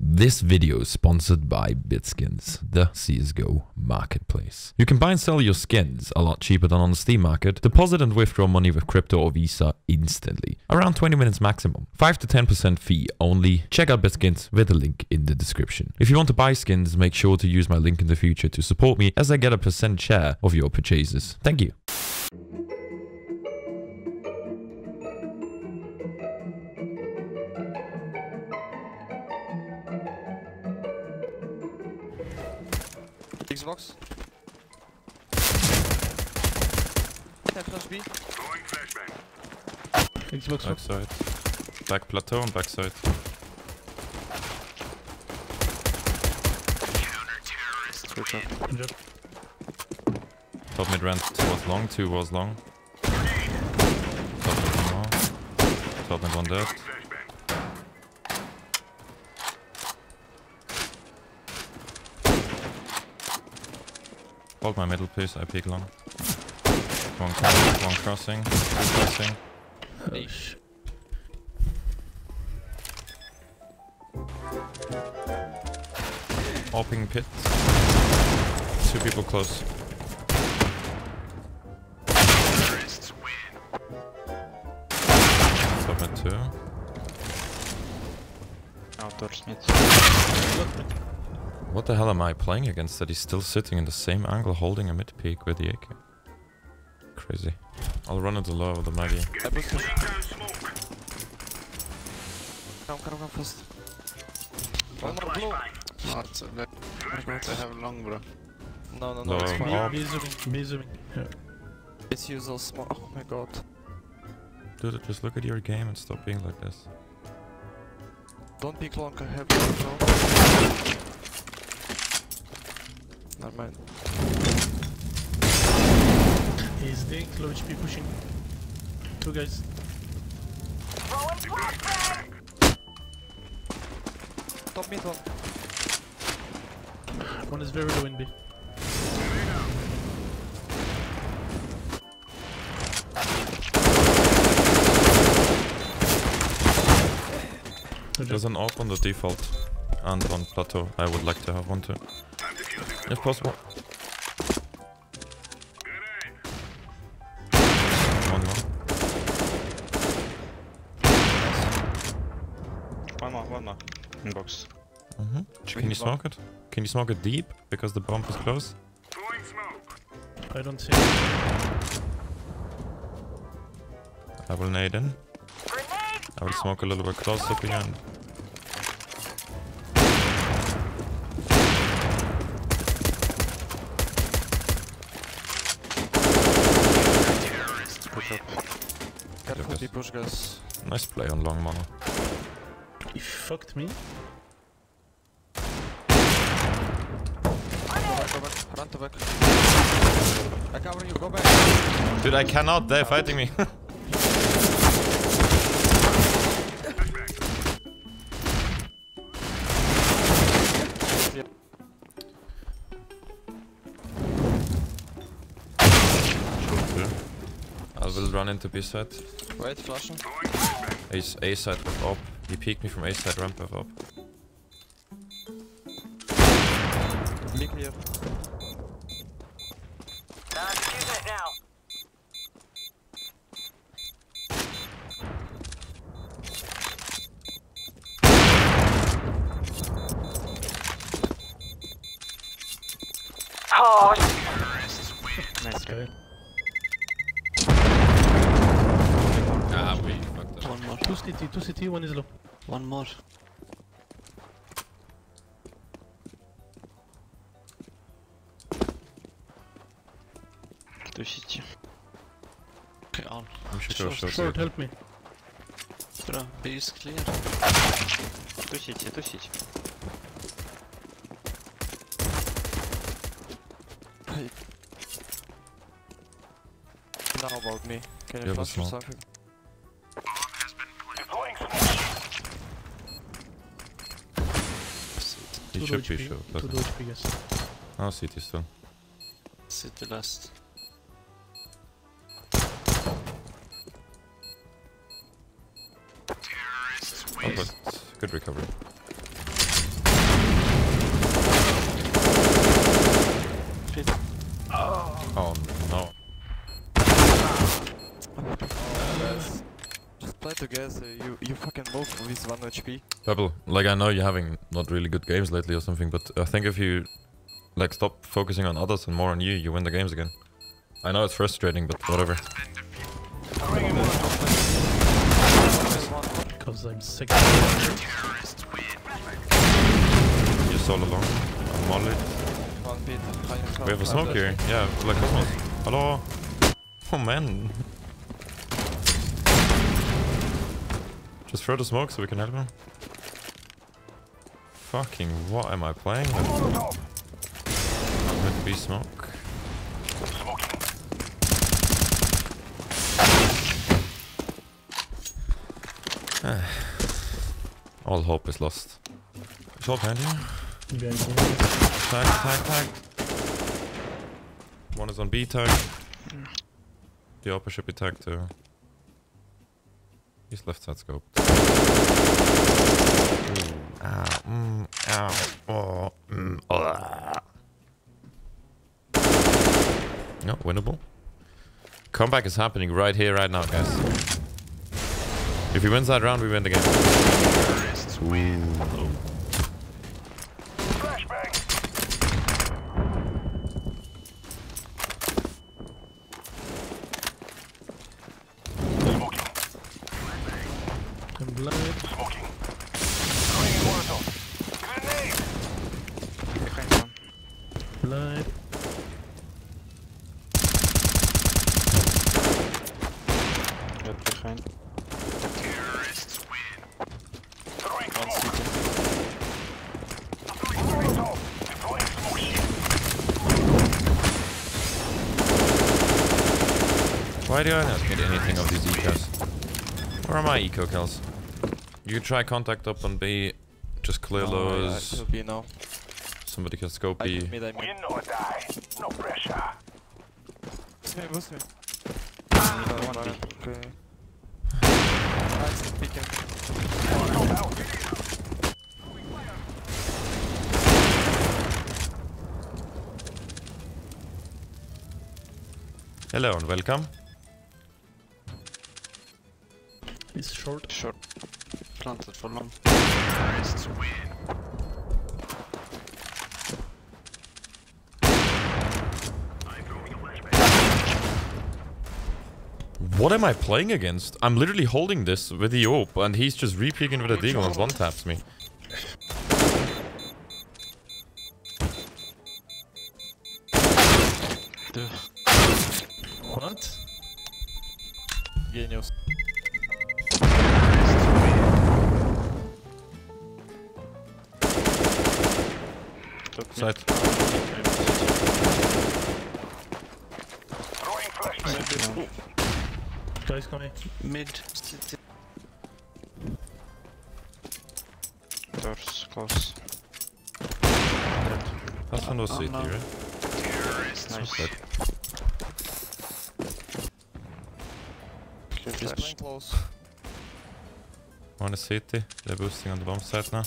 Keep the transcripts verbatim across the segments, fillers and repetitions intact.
This video is sponsored by Bitskins, the C S G O marketplace. You can buy and sell your skins a lot cheaper than on the Steam market, deposit and withdraw money with crypto or Visa instantly. Around twenty minutes maximum. five to ten percent fee only. Check out Bitskins with the link in the description. If you want to buy skins, make sure to use my link in the future to support me as I get a percent share of your purchases. Thank you. Xbox. Yeah, flash B. Going flashbang. Xbox. Backside. Back plateau and backside. Counter-terrorist. Good job. Good job. Top mid rent was long, two was long. Top mid one more. Top mid one dead. Flashbang. Hold my middle please, I peek long. One crossing, one crossing, two crossing. Oh, sh Opening pit. Two people close. Terrorists win. Top mid two. Outdoors mid. What the hell am I playing against that he's still sitting in the same angle holding a mid peak with the A K? Crazy. I'll run into low with the Maggie. I boosted. Laying down smoke. Come, come, come fast. One One more blue. What? Let I have long, bro. No, no, no, Low. it's B, fine. Oh. B zooming, B zooming. Yeah. It's usual small. Oh my god. Dude, just look at your game and stop being like this. Don't peek long, I have control. Never mind. He's dead, low H P pushing. Two guys. Top mid one. One is very low in B. Good There's job. an AWP on the default and on plateau. I would like to have one too. I'm defusing. If possible. Grenade. One more. One more, one more. Inbox. Mm-hmm. Can you smoke it? Can you smoke it deep? Because the bomb is close? Throwing smoke. I don't see it. I will nade in. I will smoke a little bit closer behind. Terrorists Good job. Careful guys. B push guys. Nice play on long mono. He fucked me. Go back, go back. Run to back. I cover you, go back. Dude, I cannot. They're fighting me. I will run into B side. Wait, flashing. A, A side with up. He peeked me from A side ramp with up. Be clear. Terrorists win. Nice. Okay. Ah, we fucked up. One more. Two C T, two C T, one is low. One more. Two C T. Okay, on. We should go short. Short, help me. Bro, B is clear. Two C T, two C T. Hey. Now about me. Can you Yeah, flash or that's something? Bomb has been planted. Deploying smoke. He Two should low be H P, short. two low H P, guys. Oh, C T still. City last. Terrorists Oh, but good recovery. guess uh, you you fucking move with one H P. Pebble, like I know you're having not really good games lately or something, but I think if you like stop focusing on others and more on you, you win the games again. I know it's frustrating, but whatever. Because I'm sick. You're solo alone. I'm molly. One beat. High We have a smoke here. Yeah, like Cosmos. Hello. Oh man. Just throw the smoke so we can help him. Fucking what am I playing with? With B smoke. All hope is lost. Short hand here. Tag, tag, tag. One is on B tag. The upper should be tagged too. He's left side scope. Ow, mm, ow, oh, mm, oh. No, winnable. Comeback is happening right here, right now, guys. If he wins that round, we win the game. Ooh. I'm blind. Behind one. Blind. Red behind. One city. Why do I not get anything of these ecos? Where are my eco kills? You try contact up on B, just clear No, lows. I, I will be now. Somebody can scope I B. mid, I mid. Win or die. No pressure. Boost me, boost me. Middle one B. Okay. Nice, peeking. Hello and welcome. He's short. Short. Planted for long. What am I playing against? I'm literally holding this with the O P and he's just re-peeking with a deagle and one taps me. Duh. What? Genius. Took Side. Throwing flashbang. Guys coming. Mid city. Doors close. Dead. That's one was Oh, city, no. right? Nice. Dead. Clear He's flash. playing close. One is city. They're boosting on the bomb site now.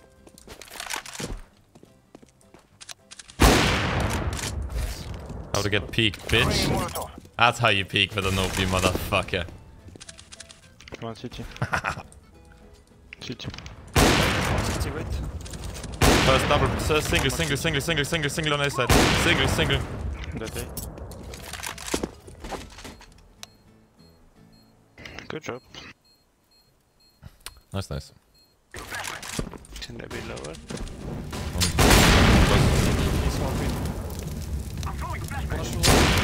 How to get peeked, bitch. Molotov. That's how you peek with an O P, motherfucker. One city. City. City, wait. First double, so single, single, single, single, single, single on A side. Single, single. Dead A. Good job. Nice, nice. Can they be lower? He's one feet. I'm throwing flashbang.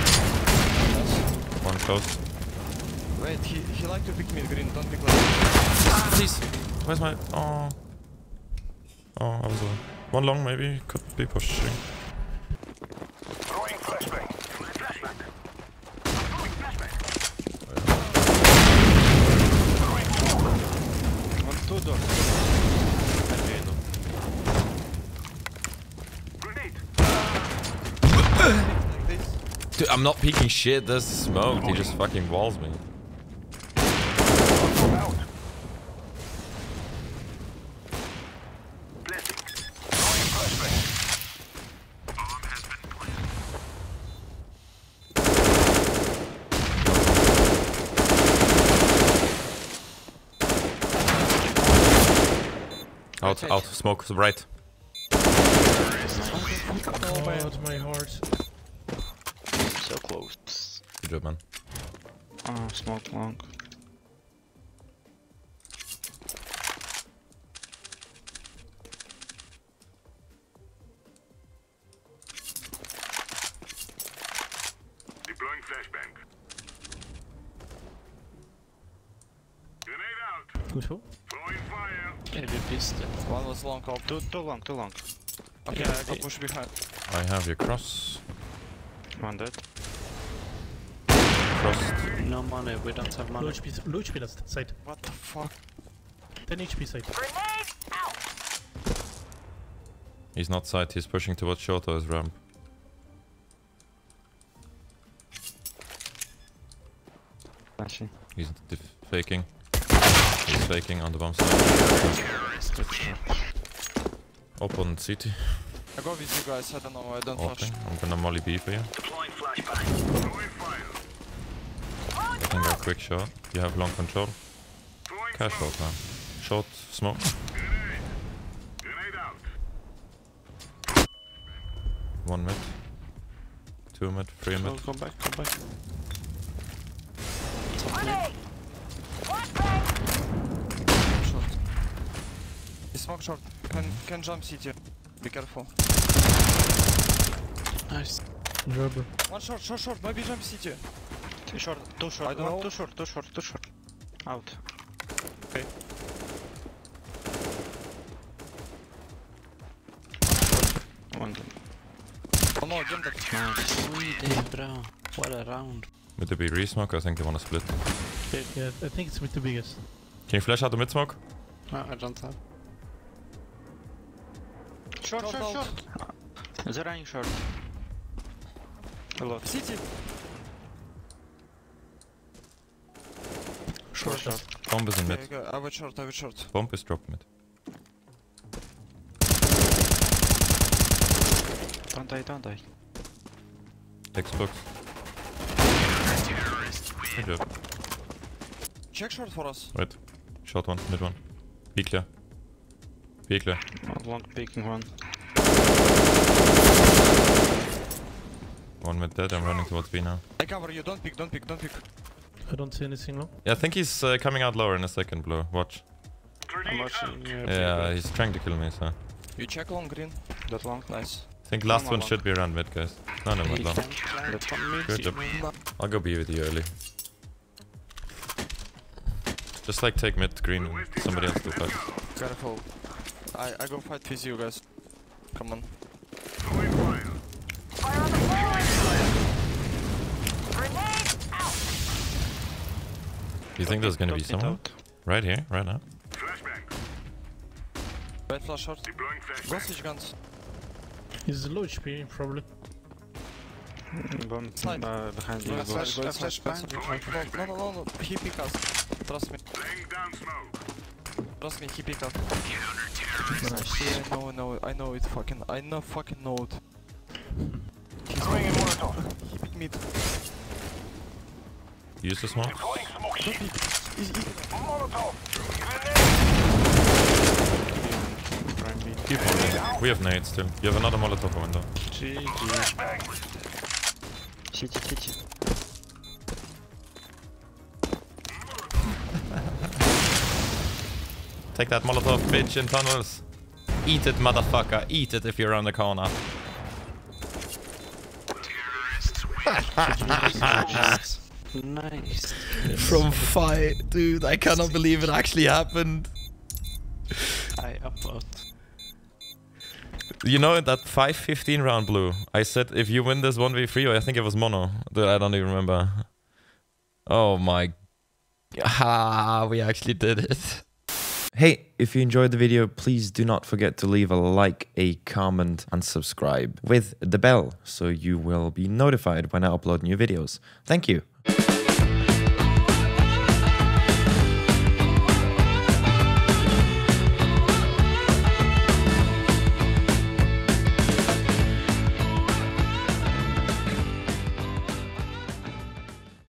One close. Wait, he, he like to pick mid green, don't pick left. Please. Where's my... Oh. Oh, I was... Uh, one long maybe. Could be pushing. Throwing flashbang. Flashbang. I'm throwing flashbang. One two door. Grenade. Like this. Dude, I'm not peeking shit. There's smoke. He just fucking walls me. Out. Blessing. Throwing flashbang. Bomb has been planted. out, out. Smoke right. Oh my heart. So close. Good job, man. Oh, smoke long. Deploying flashbang. Grenade out. Good hope. Throwing fire. Maybe pistol. One was long up. Too, too long, too long. Okay, Yeah, I go they- push behind. I have your cross. One dead. Crossed. No money, we don't have Low money. H P, low H P last side. What the fuck? ten H P side. He's not side, he's pushing towards short of his ramp. Flashing. He's def- faking. He's faking on the bomb side. Open city. I go with you guys. I don't know. I don't flash. Open. I'm gonna molly B for you. Deploying flashbang. Throwing fire. I can go quick shot. You have long control. Throwing Cash smoke. shot, man. Short, smoke. Grenade. Grenade out. One mid. Two mid, three Go, mid. go back, go back. Short. He smoke short. Can can jump city. Be careful. Nice. Rubber. One short, short, short. Maybe jump city. Too short, too I short, don't one, know. too short, too short, too short. Out. Okay. One dead. Oh no, again that. Nice. Sweet, bro. What a round. Mid to be re-smoke, I think they wanna split. Yeah, I think it's with the biggest. Can you flash out the mid smoke? No, I don't have. Short, Short, short, out. short. They're running short. A lot. City. Short, short. Bomb is in Okay, mid. okay. I will short. I will short. Bomb is drop mid. Don't die, don't die. Xbox. Good job. Check short for us. Right. Short one, mid one. Be clear. Be clear. One long picking one. One mid dead, I'm running towards B now. I cover you. Don't pick. Don't pick. Don't pick. I don't see anything low. Yeah, I think he's uh, coming out lower in a second, Blue. Watch. I'm Grenade out. watching. Uh, Yeah, he's trying to kill me, so. You check long green. That long. Nice. I think last Come one on, should be around mid, guys. No, no, He mid long. can't plant from mid. Good job. No. I'll go B with you early. Just like take mid, green, and somebody else to fight. Careful. I I go fight with you guys. Come on. Throwing fire. Do you think there's gonna be Don't get someone? out. Right here, right now? Flashbang. Bad flash short. Deploying Go flashbang. switch guns. He's low H P, probably. Bomb Slide. uh, behind you. Go Go. flash, go flash, flash. No, no, no, no. He pick us. Trust me. Laying down smoke. Trust me. He pick us. Nice. Yeah, I know, I know, I know it. Fucking, I know, fucking know it. He's Throwing in Molotov. He pick mid. Use the smoke. Deploying smoke. Don't pick. He's, he, Molotov. Grenade. Prime B. Keep on. We have nades still. You have another Molotov window. G G. Flashbang. City, city. Take that Molotov, bitch, in tunnels. Eat it, motherfucker. Eat it if you're around the corner. Nice. From fight, dude. I cannot believe it actually happened. I upload. You know, in that five fifteen round, Blue, I said if you win this one v three, or I think it was mono. Dude, I don't even remember. Oh my... Ah, we actually did it. Hey, if you enjoyed the video, please do not forget to leave a like, a comment, and subscribe with the bell so you will be notified when I upload new videos. Thank you.